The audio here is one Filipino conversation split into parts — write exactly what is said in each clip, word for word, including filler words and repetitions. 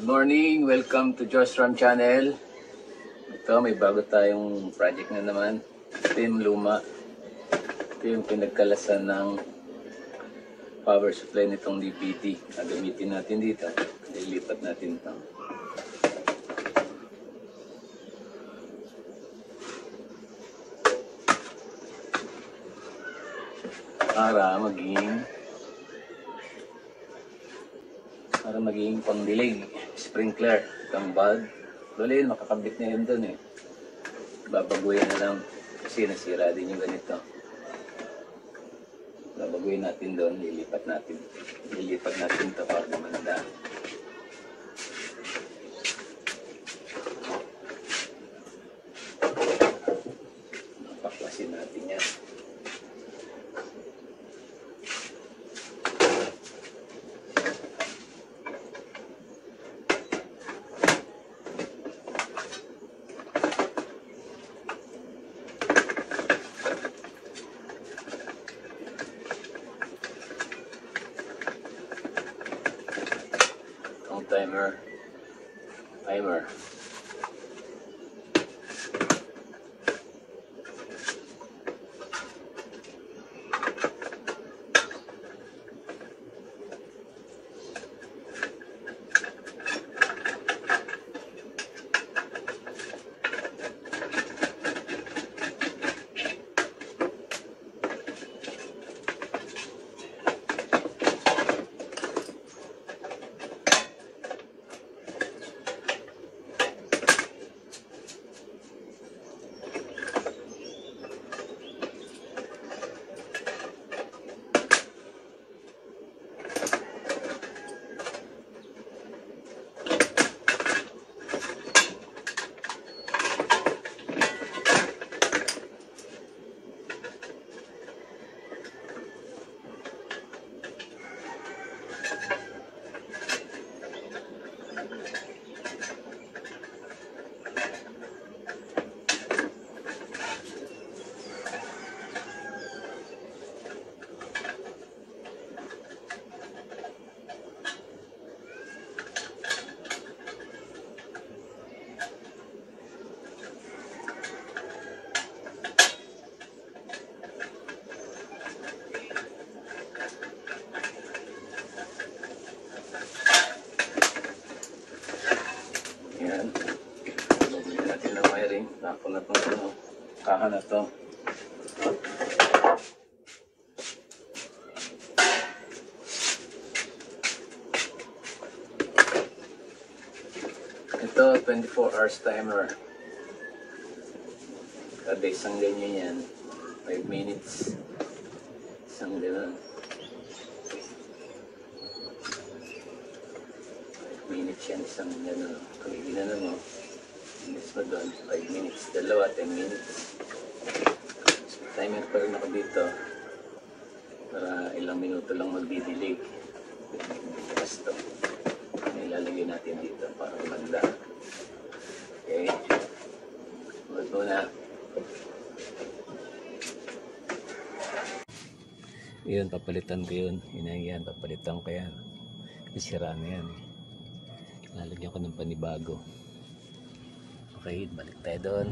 Good morning! Welcome to Josh Ram Channel. Ito, may bago tayong project na naman. Ito yung luma. Ito yung pinagkalasan ng power supply nitong D P T. Gagamitin natin dito. Lilipat natin ito. Para maging para maging pangdilig, sprinkler, itong bulb. Dali yun, makakabit na yun dun eh. Babaguhin na lang kasi nasira din yung ganito. Babaguhin natin doon, lilipat natin. Lilipat natin ito para gumanda. Paklasin natin yan. Timer, timer. Yan. Baguhin natin ng wiring. Tapon na itong ano, kaha na ito. Ito, twenty-four hours timer. Kada isang ganyan yan. five minutes. Isang ganyan. Minutes yan, isang gano'n. Kaligina na mo. Minutes mo doon. five minutes. Dalawa, ten minutes. So, timer pa rin ako dito. Para ilang minuto lang magdidilig. Bukas ito. Ilalagay natin dito para maganda. Okay. Huwag muna. Yun, papalitan ko yun. Yun yan, papalitan ko yan. Isira na yan eh. Lalagyan ko ng panibago. Okay, balik tayo doon.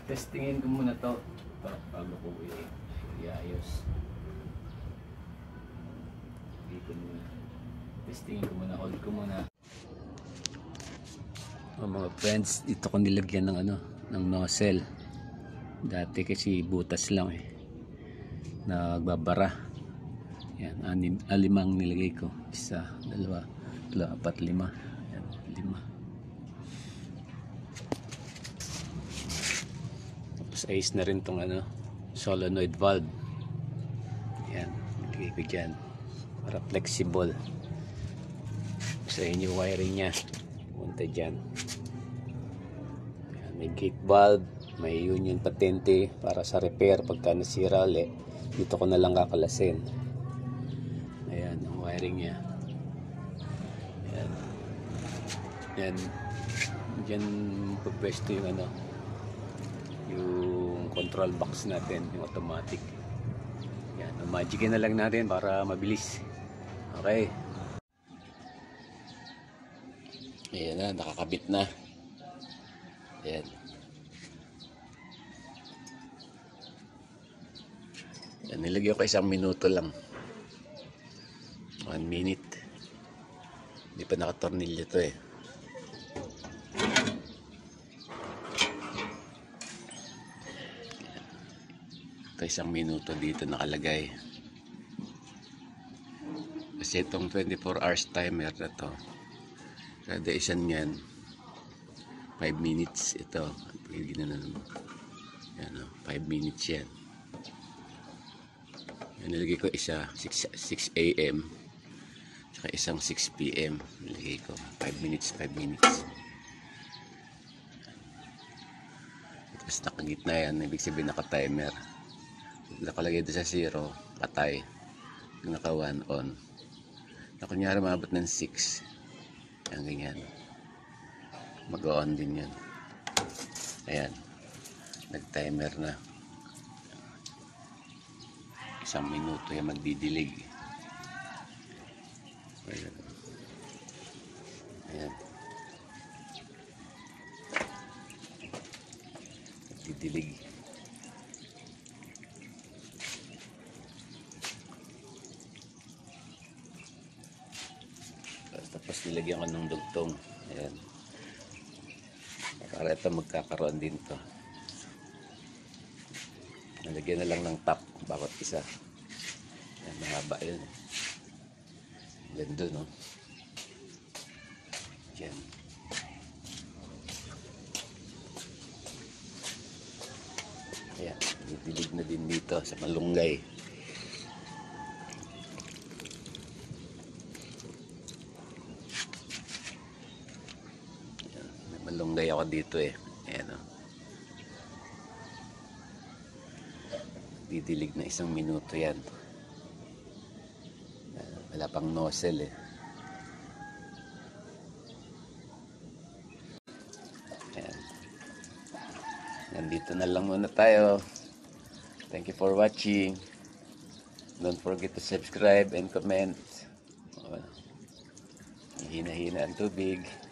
Testingin ko muna to pa- bago ko i- iayos. Hindi ko muna. Testingin ko muna, hold ko muna. Oh, mga friends, dito ko nilagyan ng ano, ng nozzle. Dati kasi butas lang eh. Nagbabara. Yan, anim, alimang nilagay ko. Isa, dalawa, tatlo, apat, lima. Yan, lima. Tapos ayos na rin tong ano, solenoid valve. Yan, nilagay ko dyan. Para flexible. Sa inyo wiring nya. Punta dyan. Yan, may gate valve. May union patente para sa repair pagka nasira ulit. Dito ko na lang kakalasin. Ayan, ang wiring nya. Ayan. Ayan. Diyan pagpwesto yung ano, yung control box natin, yung automatic. Ayan, magicin na lang natin para mabilis. Okay. Ayan na, nakakabit na. Ayan. Yan, nilagyan ko isang minuto lang. One minute. Hindi pa nakatornilyo to eh. Ito isang minuto dito nakalagay. Kasi itong twenty-four hours timer na to, kada isan yan five minutes. Ito ginanon. Yan, five minutes yan. Nilagay ko isa six A M saka isang six P M nilagay ko five minutes five minutes. Tapos nakagitna yan, ibig sabihin naka timer. Nakalagay doon sa zero, patay. Yung naka one, on. Na kunyari maabot ng six, yan ganyan, mag-on din yan. Ayan, nag timer na. Isang minuto yan magdidilig. Ayan. Ayan. Magdidilig. Tapos nilagyan ko ng dugtong. Ayan. Para ito magkakaroon din to. Nalagyan na lang ng top bawat isa. Yan, mahaba yun. Ganda, no? Yan. Ayan, didilig na din dito sa malunggay. Ayan, may malunggay ako dito eh. Ayan, no? Didilig na isang minuto yan. Wala pang nozzle eh. Ayan. Nandito na lang muna tayo. Thank you for watching. Don't forget to subscribe and comment. Hina-hina ang tubig.